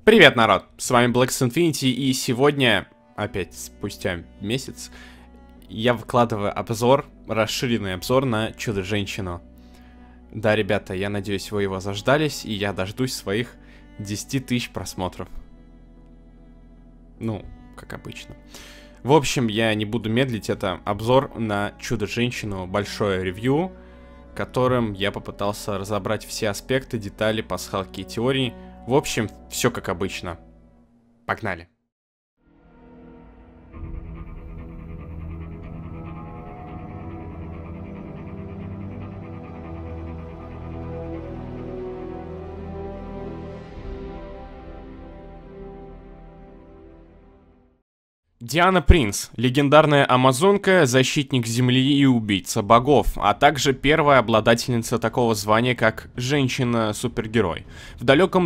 Привет, народ! С вами Black Infinity, и сегодня, опять спустя месяц, я выкладываю обзор, расширенный обзор на Чудо-женщину. Да, ребята, я надеюсь, вы его заждались, и я дождусь своих 10 тысяч просмотров. Ну, как обычно. В общем, я не буду медлить, это обзор на Чудо-женщину, большое ревью, которым я попытался разобрать все аспекты, детали, пасхалки и теории. В общем, все как обычно. Погнали. Диана Принц, легендарная амазонка, защитник земли и убийца богов, а также первая обладательница такого звания, как женщина-супергерой. В далеком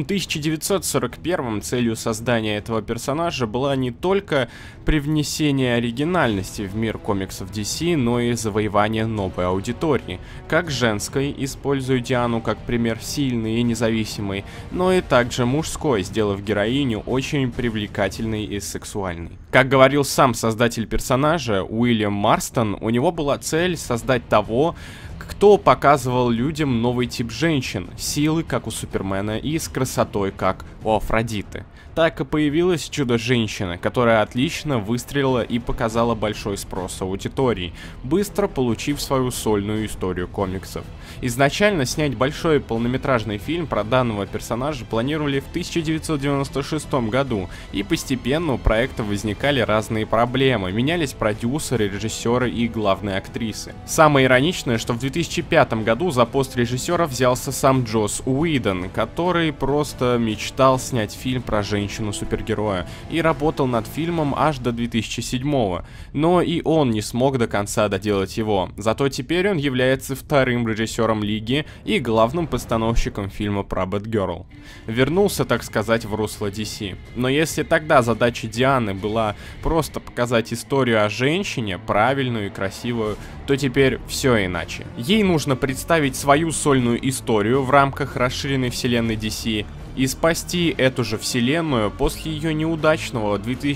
1941-м целью создания этого персонажа была не только привнесение оригинальности в мир комиксов DC, но и завоевание новой аудитории, как женской, используя Диану как пример сильной и независимой, но и также мужской, сделав героиню очень привлекательной и сексуальной. Как говорил сам создатель персонажа, Уильям Марстон, у него была цель создать того, кто показывал людям новый тип женщин, силы, как у Супермена, и с красотой, как у Афродиты. Так и появилась Чудо-женщина, которая отлично выстрелила и показала большой спрос аудитории, быстро получив свою сольную историю комиксов. Изначально снять большой полнометражный фильм про данного персонажа планировали в 1996 году, и постепенно у проекта возникали разные проблемы, менялись продюсеры, режиссеры и главные актрисы. Самое ироничное, что в 2005 году за пост режиссера взялся сам Джосс Уидон, который просто мечтал снять фильм про женщину-супергероя и работал над фильмом аж до 2007-го, но и он не смог до конца доделать его, зато теперь он является вторым режиссером Лиги и главным постановщиком фильма про Бэтгерл. Вернулся, так сказать, в русло DC. Но если тогда задача Дианы была просто показать историю о женщине, правильную и красивую, то теперь все иначе. Ей нужно представить свою сольную историю в рамках расширенной вселенной DC и спасти эту же вселенную после ее неудачного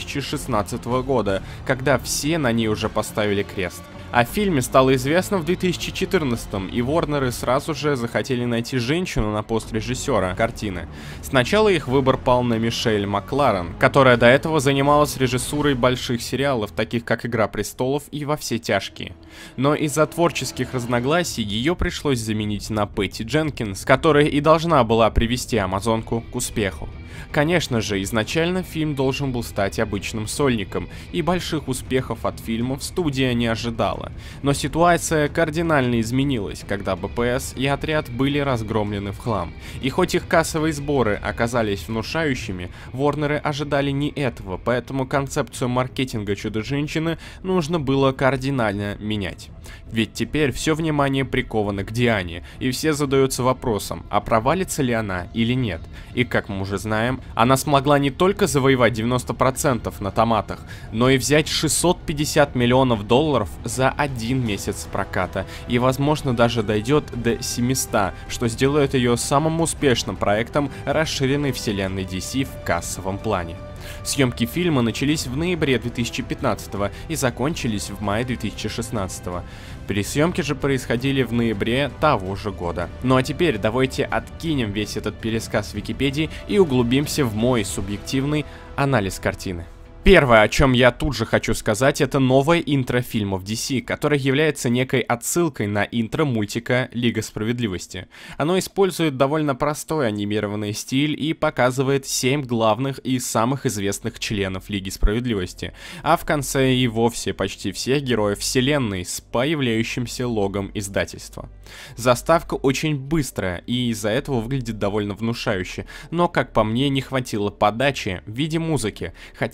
2016 года, когда все на ней уже поставили крест. О фильме стало известно в 2014-м, и Ворнеры сразу же захотели найти женщину на пост режиссера картины. Сначала их выбор пал на Мишель Макларен, которая до этого занималась режиссурой больших сериалов, таких как «Игра престолов» и «Во все тяжкие». Но из-за творческих разногласий ее пришлось заменить на Пэтти Дженкинс, которая и должна была привести амазонку к успеху. Конечно же, изначально фильм должен был стать обычным сольником, и больших успехов от фильмов студия не ожидала. Но ситуация кардинально изменилась, когда БПС и отряд были разгромлены в хлам. И хоть их кассовые сборы оказались внушающими, Ворнеры ожидали не этого, поэтому концепцию маркетинга Чудо-женщины нужно было кардинально менять. Ведь теперь все внимание приковано к Диане, и все задаются вопросом, а провалится ли она или нет. И как мы уже знаем, она смогла не только завоевать 90% на томатах, но и взять 650 миллионов долларов за один месяц проката, и возможно даже дойдет до 700, что сделает ее самым успешным проектом расширенной вселенной DC в кассовом плане. Съемки фильма начались в ноябре 2015 и закончились в мае 2016. Пересъемки же происходили в ноябре того же года. Ну а теперь давайте откинем весь этот пересказ Википедии и углубимся в мой субъективный анализ картины. Первое, о чем я тут же хочу сказать, это новое интро фильмов DC, которое является некой отсылкой на интро мультика Лига Справедливости. Оно использует довольно простой анимированный стиль и показывает 7 главных и самых известных членов Лиги Справедливости, а в конце и вовсе почти всех героев вселенной с появляющимся логом издательства. Заставка очень быстрая и из-за этого выглядит довольно внушающе, но, как по мне, не хватило подачи в виде музыки, хотя я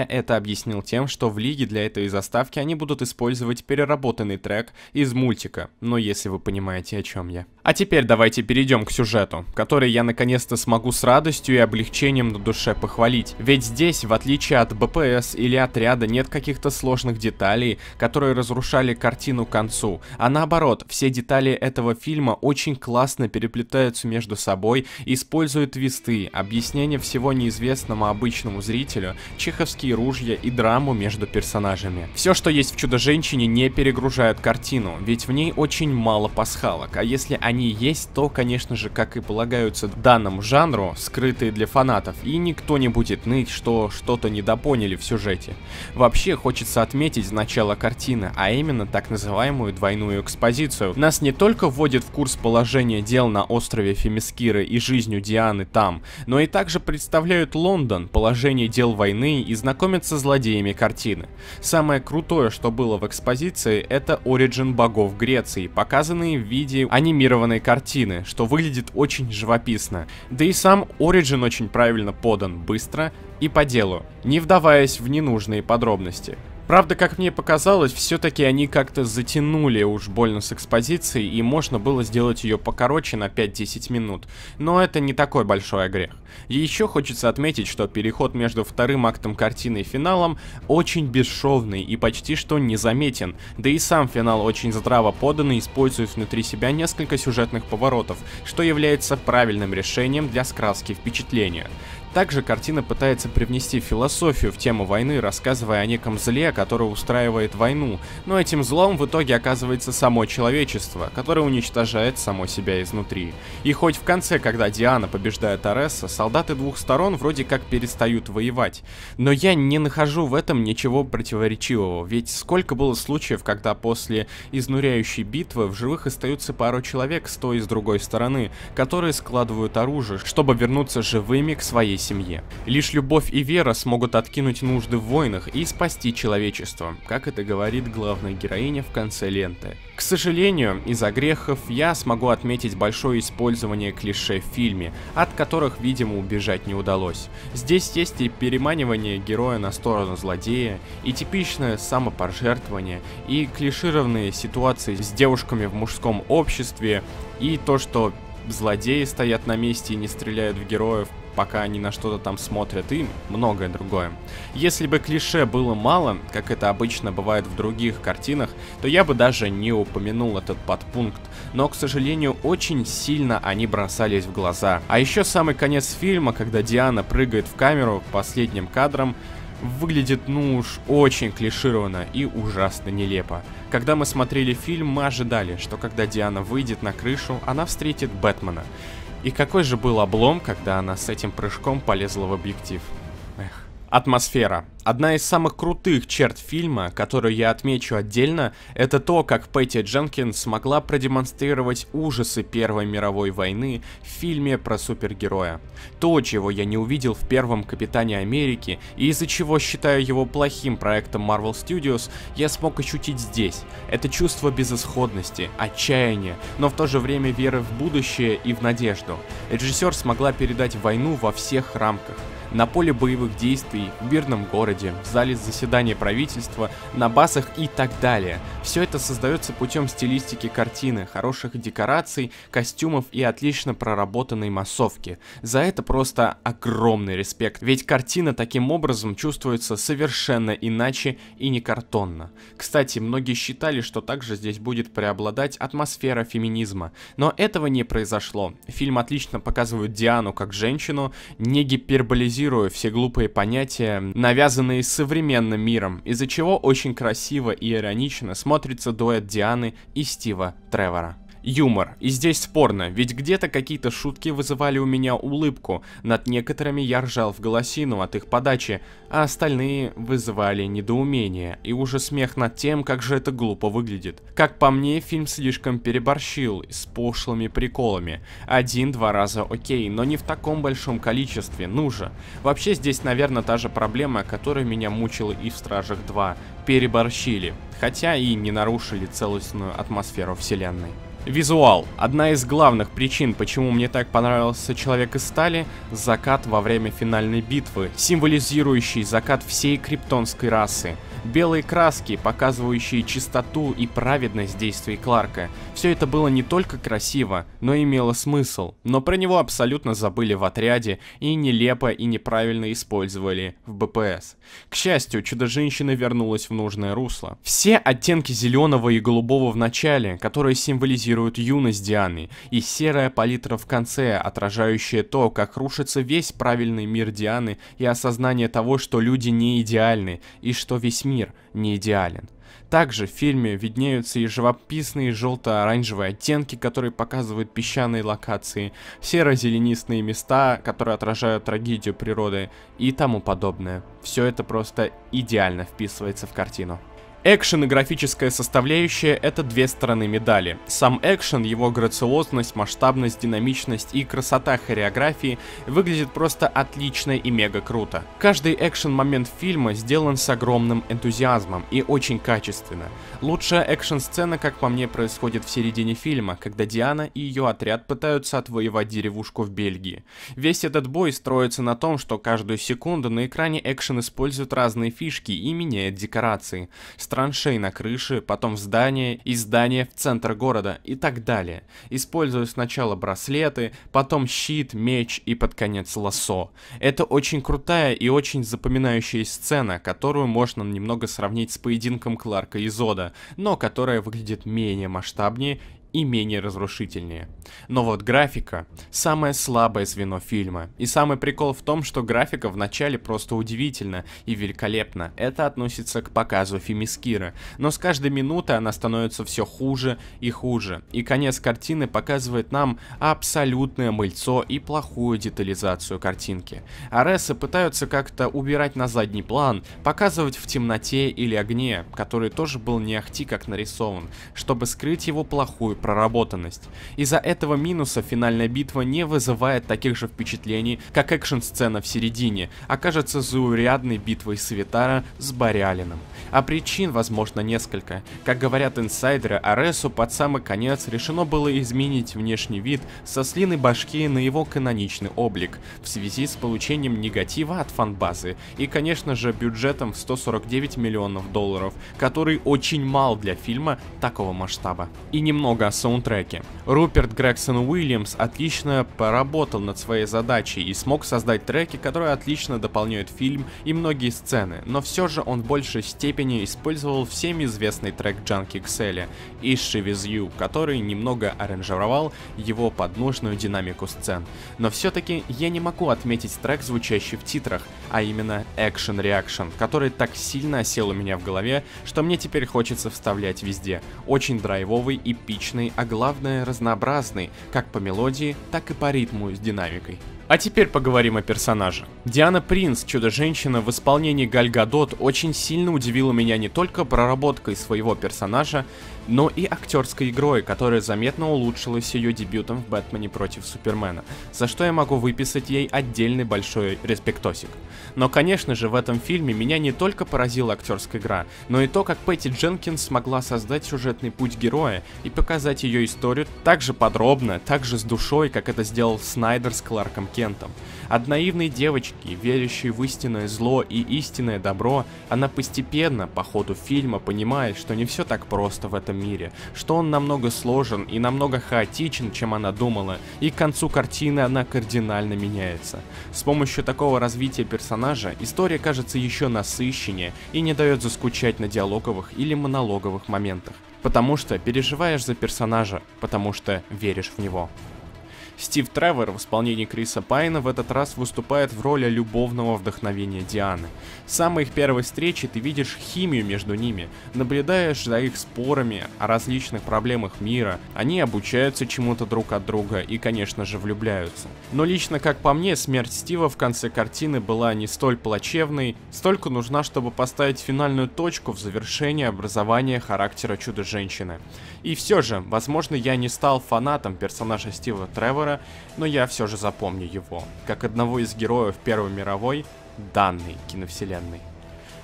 это объяснил тем, что в лиге для этой заставки они будут использовать переработанный трек из мультика, но если вы понимаете, о чем я. А теперь давайте перейдем к сюжету, который я наконец-то смогу с радостью и облегчением на душе похвалить. Ведь здесь, в отличие от БПС или Отряда, нет каких-то сложных деталей, которые разрушали картину к концу, а наоборот, все детали этого фильма очень классно переплетаются между собой, используют твисты, объяснение всего неизвестному обычному зрителю, чеховские ружья и драму между персонажами. Все, что есть в Чудо-женщине, не перегружает картину, ведь в ней очень мало пасхалок, а если они есть, то, конечно же, как и полагаются данному жанру, скрытые для фанатов, и никто не будет ныть, что что-то недопоняли в сюжете. Вообще, хочется отметить начало картины, а именно так называемую двойную экспозицию. Нас не только вводит в курс положения дел на острове Фемискиры и жизнью Дианы там, но и также представляют Лондон, положение дел войны и знакомят со злодеями картины. Самое крутое, что было в экспозиции, это оригин богов Греции, показанные в виде анимированной картины, что выглядит очень живописно. Да и сам оригин очень правильно подан, быстро и по делу, не вдаваясь в ненужные подробности. Правда, как мне показалось, все-таки они как-то затянули уж больно с экспозицией, и можно было сделать ее покороче на 5-10 минут. Но это не такой большой грех. И еще хочется отметить, что переход между вторым актом картины и финалом очень бесшовный и почти что незаметен. Да и сам финал очень здраво подан и использует внутри себя несколько сюжетных поворотов, что является правильным решением для скраски впечатления. Также картина пытается привнести философию в тему войны, рассказывая о неком зле, которое устраивает войну, но этим злом в итоге оказывается само человечество, которое уничтожает само себя изнутри. И хоть в конце, когда Диана побеждает Аресса, солдаты двух сторон вроде как перестают воевать, но я не нахожу в этом ничего противоречивого, ведь сколько было случаев, когда после изнуряющей битвы в живых остаются пару человек с той и с другой стороны, которые складывают оружие, чтобы вернуться живыми к своей семье. Лишь любовь и вера смогут откинуть нужды в войнах и спасти человечество, как это говорит главная героиня в конце ленты. К сожалению, из-за грехов я смогу отметить большое использование клише в фильме, от которых, видимо, убежать не удалось. Здесь есть и переманивание героя на сторону злодея, и типичное самопожертвование, и клишированные ситуации с девушками в мужском обществе, и то, что злодеи стоят на месте и не стреляют в героев, пока они на что-то там смотрят, и многое другое. Если бы клише было мало, как это обычно бывает в других картинах, то я бы даже не упомянул этот подпункт, но, к сожалению, очень сильно они бросались в глаза. А еще самый конец фильма, когда Диана прыгает в камеру последним кадром, выглядит, ну уж, очень клишированно и ужасно нелепо. Когда мы смотрели фильм, мы ожидали, что когда Диана выйдет на крышу, она встретит Бэтмена. И какой же был облом, когда она с этим прыжком полезла в объектив. Эх. Атмосфера. Одна из самых крутых черт фильма, которую я отмечу отдельно, это то, как Пэтти Дженкинс смогла продемонстрировать ужасы Первой мировой войны в фильме про супергероя. То, чего я не увидел в первом Капитане Америки, и из-за чего считаю его плохим проектом Marvel Studios, я смог ощутить здесь. Это чувство безысходности, отчаяния, но в то же время веры в будущее и в надежду. Режиссер смогла передать войну во всех рамках. На поле боевых действий, в мирном городе, в зале заседания правительства, на базах и так далее. Все это создается путем стилистики картины, хороших декораций, костюмов и отлично проработанной массовки. За это просто огромный респект, ведь картина таким образом чувствуется совершенно иначе и не картонно. Кстати, многие считали, что также здесь будет преобладать атмосфера феминизма, но этого не произошло. Фильм отлично показывает Диану как женщину, не гиперболизируя все глупые понятия, навязанные современным миром, из-за чего очень красиво и иронично смотрится дуэт Дианы и Стива Тревора. Юмор. И здесь спорно, ведь где-то какие-то шутки вызывали у меня улыбку, над некоторыми я ржал в голосину от их подачи, а остальные вызывали недоумение и уже смех над тем, как же это глупо выглядит. Как по мне, фильм слишком переборщил с пошлыми приколами. 1-2 раза окей, но не в таком большом количестве, ну же. Вообще здесь, наверное, та же проблема, которая меня мучила и в Стражах 2. Переборщили, хотя и не нарушили целостную атмосферу вселенной. Визуал. Одна из главных причин, почему мне так понравился Человек из стали — закат во время финальной битвы, символизирующий закат всей криптонской расы. Белые краски, показывающие чистоту и праведность действий Кларка. Все это было не только красиво, но и имело смысл. Но про него абсолютно забыли в отряде и нелепо и неправильно использовали в БПС. К счастью, Чудо-женщина вернулась в нужное русло. Все оттенки зеленого и голубого в начале, которые символизируют юность Дианы, и серая палитра в конце, отражающая то, как рушится весь правильный мир Дианы и осознание того, что люди не идеальны и что весь мир не идеален. Также в фильме виднеются и живописные желто-оранжевые оттенки, которые показывают песчаные локации, серо-зеленистые места, которые отражают трагедию природы и тому подобное. Все это просто идеально вписывается в картину. Экшен и графическая составляющая — это две стороны медали. Сам экшен, его грациозность, масштабность, динамичность и красота хореографии выглядит просто отлично и мега круто. Каждый экшен-момент фильма сделан с огромным энтузиазмом и очень качественно. Лучшая экшен-сцена, как по мне, происходит в середине фильма, когда Диана и ее отряд пытаются отвоевать деревушку в Бельгии. Весь этот бой строится на том, что каждую секунду на экране экшен использует разные фишки и меняет декорации. Траншей на крыше, потом в здание, из здания в центр города и так далее. Используя сначала браслеты, потом щит, меч и под конец лассо. Это очень крутая и очень запоминающая сцена, которую можно немного сравнить с поединком Кларка и Зода, но которая выглядит менее масштабнее и менее разрушительнее. Но вот графика — самое слабое звено фильма. И самый прикол в том, что графика в начале просто удивительна и великолепна. Это относится к показу Фемискира. Но с каждой минутой она становится все хуже и хуже. И конец картины показывает нам абсолютное мыльцо и плохую детализацию картинки. Аресы пытаются как-то убирать на задний план, показывать в темноте или огне, который тоже был не ахти как нарисован, чтобы скрыть его плохую проработанность. Из-за этого минуса финальная битва не вызывает таких же впечатлений, как экшн-сцена в середине, окажется заурядной битвой Светара с Бориалином. А причин, возможно, несколько. Как говорят инсайдеры, Аресу под самый конец решено было изменить внешний вид со слиной башки на его каноничный облик, в связи с получением негатива от фан-базы и, конечно же, бюджетом в 149 миллионов долларов, который очень мал для фильма такого масштаба. И немного о саундтреке. Руперт Грегсон Уильямс отлично поработал над своей задачей и смог создать треки, которые отлично дополняют фильм и многие сцены, но все же он в большей степени использовал всем известный трек Junkie XL «Issue With You», который немного аранжировал его под нужную динамику сцен. Но все-таки я не могу отметить трек, звучащий в титрах, а именно Action Reaction, который так сильно осел у меня в голове, что мне теперь хочется вставлять везде. Очень драйвовый, эпичный, а главное разнообразный, как по мелодии, так и по ритму с динамикой. А теперь поговорим о персонаже. Диана Принц, Чудо-женщина в исполнении Галь Гадот, очень сильно удивила меня не только проработкой своего персонажа, но и актерской игрой, которая заметно улучшилась ее дебютом в «Бэтмене против Супермена», за что я могу выписать ей отдельный большой респектосик. Но, конечно же, в этом фильме меня не только поразила актерская игра, но и то, как Пэтти Дженкинс смогла создать сюжетный путь героя и показать ее историю так же подробно, так же с душой, как это сделал Снайдер с Кларком Кентом. От наивной девочки, верящей в истинное зло и истинное добро, она постепенно, по ходу фильма, понимает, что не все так просто в этом мире, что он намного сложен и намного хаотичен, чем она думала, и к концу картины она кардинально меняется. С помощью такого развития персонажа история кажется еще насыщеннее и не дает заскучать на диалоговых или монологовых моментах, потому что переживаешь за персонажа, потому что веришь в него. Стив Тревор в исполнении Криса Пайна в этот раз выступает в роли любовного вдохновения Дианы. С самой их первой встречи ты видишь химию между ними, наблюдаешь за их спорами о различных проблемах мира, они обучаются чему-то друг от друга и, конечно же, влюбляются. Но лично, как по мне, смерть Стива в конце картины была не столь плачевной, столько нужна, чтобы поставить финальную точку в завершении образования характера Чудо-женщины. И все же, возможно, я не стал фанатом персонажа Стива Тревора, но я все же запомню его, как одного из героев Первой мировой данной киновселенной.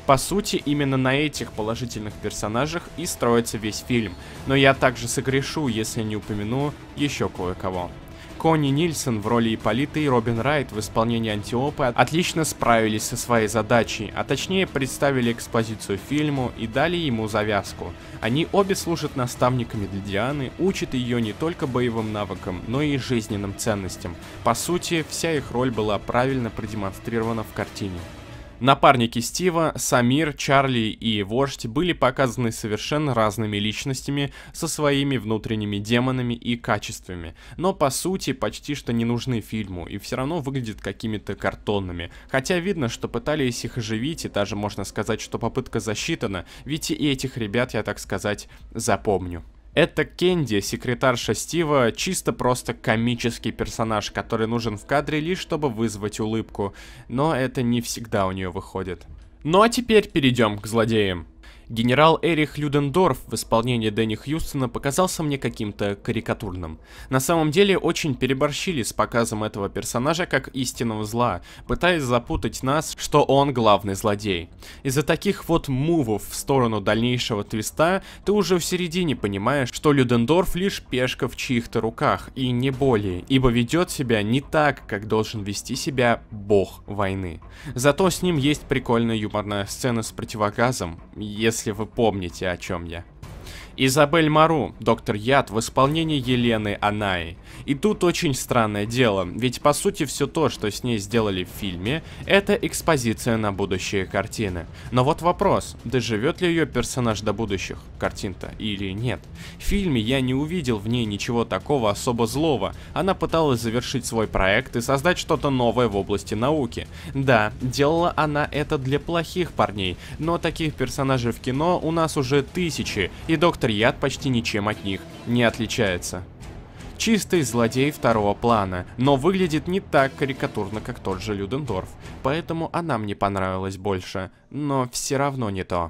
По сути, именно на этих положительных персонажах и строится весь фильм, но я также согрешу, если не упомяну еще кое-кого. Конни Нильсон в роли Ипполита и Робин Райт в исполнении Антиопы отлично справились со своей задачей, а точнее представили экспозицию фильму и дали ему завязку. Они обе служат наставниками для Дианы, учат ее не только боевым навыкам, но и жизненным ценностям. По сути, вся их роль была правильно продемонстрирована в картине. Напарники Стива, Самир, Чарли и Вождь были показаны совершенно разными личностями со своими внутренними демонами и качествами, но по сути почти что не нужны фильму и все равно выглядят какими-то картонными, хотя видно, что пытались их оживить и даже можно сказать, что попытка засчитана, ведь и этих ребят я, так сказать, запомню. Это Кенди, секретарша Стива, чисто просто комический персонаж, который нужен в кадре лишь чтобы вызвать улыбку, но это не всегда у нее выходит. Ну а теперь перейдем к злодеям. Генерал Эрих Людендорф в исполнении Дэнни Хьюстона показался мне каким-то карикатурным. На самом деле очень переборщили с показом этого персонажа как истинного зла, пытаясь запутать нас, что он главный злодей. Из-за таких вот мувов в сторону дальнейшего твиста ты уже в середине понимаешь, что Людендорф лишь пешка в чьих-то руках и не более, ибо ведет себя не так, как должен вести себя бог войны. Зато с ним есть прикольная юморная сцена с противогазом, если вы помните, о чем я. Изабель Мару, доктор Яд в исполнении Елены Анаи. И тут очень странное дело, ведь по сути все то, что с ней сделали в фильме, это экспозиция на будущие картины. Но вот вопрос, доживет ли ее персонаж до будущих картин-то или нет? В фильме я не увидел в ней ничего такого особо злого, она пыталась завершить свой проект и создать что-то новое в области науки. Да, делала она это для плохих парней, но таких персонажей в кино у нас уже тысячи, и доктор Яд почти ничем от них не отличается. Чистый злодей второго плана, но выглядит не так карикатурно, как тот же Людендорф, поэтому она мне понравилась больше, но все равно не то.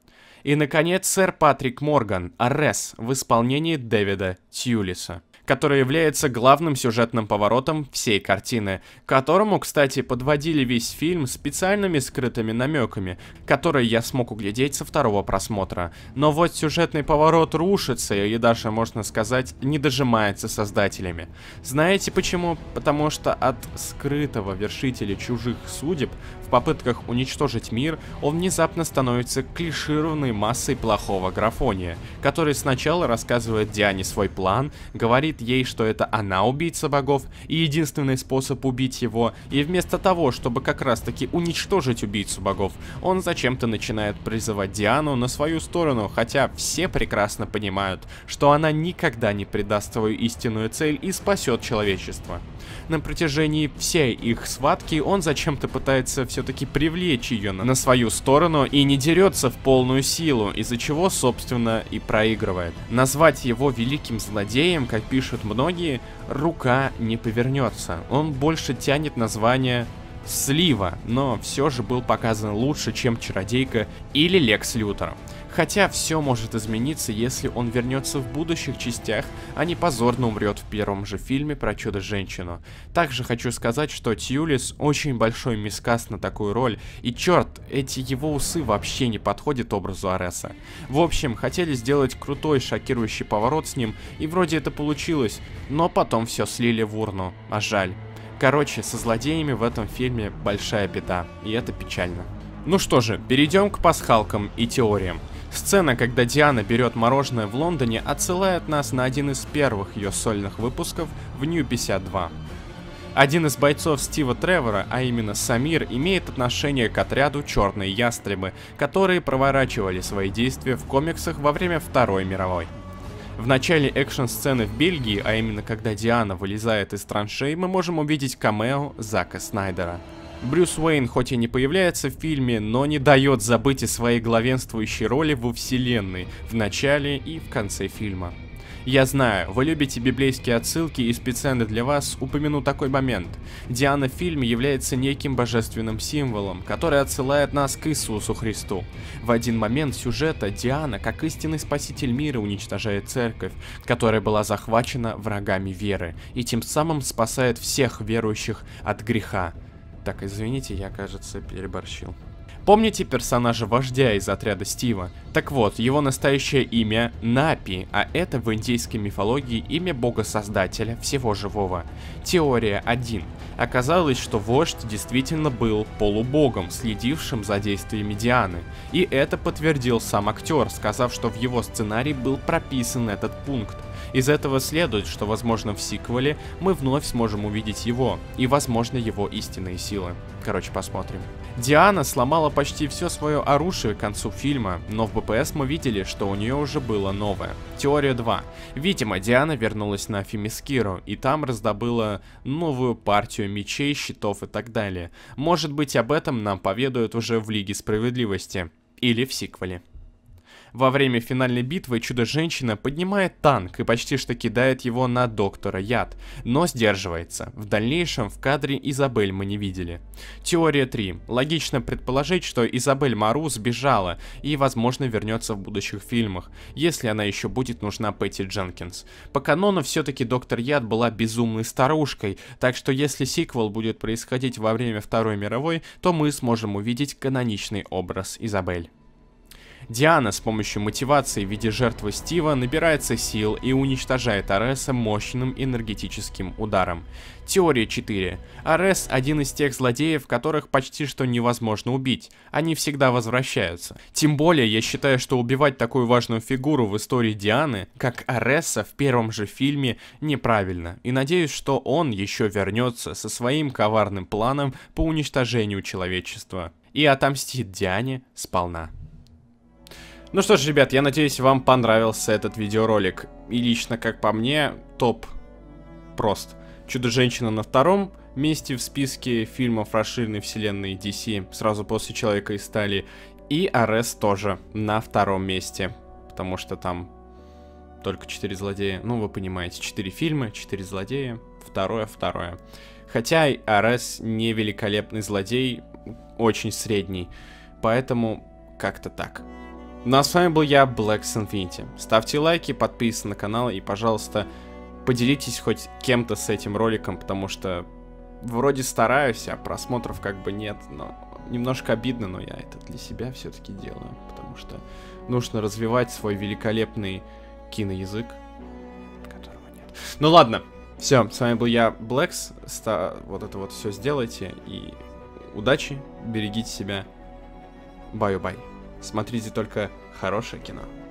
И, наконец, сэр Патрик Морган, Арес, в исполнении Дэвида Тьюлиса, который является главным сюжетным поворотом всей картины, к которому, кстати, подводили весь фильм специальными скрытыми намеками, которые я смог углядеть со второго просмотра. Но вот сюжетный поворот рушится и даже, можно сказать, не дожимается создателями. Знаете почему? Потому что от скрытого вершителя чужих судеб в попытках уничтожить мир он внезапно становится клишированной массой плохого графония, который сначала рассказывает Диане свой план, говорит ей, что это она убийца богов и единственный способ убить его, и вместо того, чтобы как раз таки уничтожить убийцу богов, он зачем-то начинает призывать Диану на свою сторону, хотя все прекрасно понимают, что она никогда не предаст свою истинную цель и спасет человечество. На протяжении всей их схватки он зачем-то пытается все-таки привлечь ее на свою сторону и не дерется в полную силу, из-за чего, собственно, и проигрывает. Назвать его великим злодеем, как пишут многие, рука не повернется. Он больше тянет название Слива, но все же был показан лучше, чем Чародейка или Лекс Лютер. Хотя все может измениться, если он вернется в будущих частях, а не позорно умрет в первом же фильме про Чудо-женщину. Также хочу сказать, что Тьюлис очень большой мискас на такую роль, и черт, эти его усы вообще не подходят образу Ареса. В общем, хотели сделать крутой шокирующий поворот с ним, и вроде это получилось, но потом все слили в урну, а жаль. Короче, со злодеями в этом фильме большая беда, и это печально. Ну что же, перейдем к пасхалкам и теориям. Сцена, когда Диана берет мороженое в Лондоне, отсылает нас на один из первых ее сольных выпусков в Нью-52. Один из бойцов Стива Тревора, а именно Самир, имеет отношение к отряду «Черные ястребы», которые проворачивали свои действия в комиксах во время Второй мировой. В начале экшн-сцены в Бельгии, а именно когда Диана вылезает из траншей, мы можем увидеть камео Зака Снайдера. Брюс Уэйн хоть и не появляется в фильме, но не дает забыть о своей главенствующей роли во вселенной в начале и в конце фильма. Я знаю, вы любите библейские отсылки, и специально для вас упомяну такой момент. Диана в фильме является неким божественным символом, который отсылает нас к Иисусу Христу. В один момент сюжета Диана, как истинный спаситель мира, уничтожает церковь, которая была захвачена врагами веры, и тем самым спасает всех верующих от греха. Так, извините, я, кажется, переборщил. Помните персонажа вождя из отряда Стива? Так вот, его настоящее имя Напи, а это в индейской мифологии имя бога-создателя всего живого. Теория 1. Оказалось, что вождь действительно был полубогом, следившим за действиями Дианы. И это подтвердил сам актер, сказав, что в его сценарии был прописан этот пункт. Из этого следует, что, возможно, в сиквеле мы вновь сможем увидеть его, и, возможно, его истинные силы. Короче, посмотрим. Диана сломала почти все свое оружие к концу фильма, но в БПС мы видели, что у нее уже было новое. Теория 2. Видимо, Диана вернулась на Фемискиру, и там раздобыла новую партию мечей, щитов и так далее. Может быть, об этом нам поведают уже в Лиге Справедливости. Или в сиквеле. Во время финальной битвы Чудо-женщина поднимает танк и почти что кидает его на доктора Яд, но сдерживается. В дальнейшем в кадре Изабель мы не видели. Теория 3. Логично предположить, что Изабель Мару сбежала и, возможно, вернется в будущих фильмах, если она еще будет нужна Пэтти Дженкинс. По канону все-таки доктор Яд была безумной старушкой, так что если сиквел будет происходить во время Второй мировой, то мы сможем увидеть каноничный образ Изабель. Диана с помощью мотивации в виде жертвы Стива набирается сил и уничтожает Ареса мощным энергетическим ударом. Теория 4. Арес один из тех злодеев, которых почти что невозможно убить. Они всегда возвращаются. Тем более, я считаю, что убивать такую важную фигуру в истории Дианы, как Ареса в первом же фильме, неправильно. И надеюсь, что он еще вернется со своим коварным планом по уничтожению человечества. И отомстит Диане сполна. Ну что ж, ребят, я надеюсь, вам понравился этот видеоролик. И лично, как по мне, топ прост. Чудо-женщина на втором месте в списке фильмов расширенной вселенной DC, сразу после Человека из стали. И Арес тоже на втором месте, потому что там только 4 злодея. Ну, вы понимаете, 4 фильма, 4 злодея, второе. Хотя Арес не великолепный злодей, очень средний, поэтому как-то так. Ну а с вами был я, Блэкс Infinity. Ставьте лайки, подписывайтесь на канал и, пожалуйста, поделитесь хоть кем-то с этим роликом, потому что вроде стараюсь, а просмотров как бы нет, но немножко обидно, но я это для себя все-таки делаю, потому что нужно развивать свой великолепный киноязык, которого нет. Ну ладно, все, с вами был я, Блэкс, вот это вот все сделайте, и удачи, берегите себя, баю-бай. Смотрите только хорошее кино.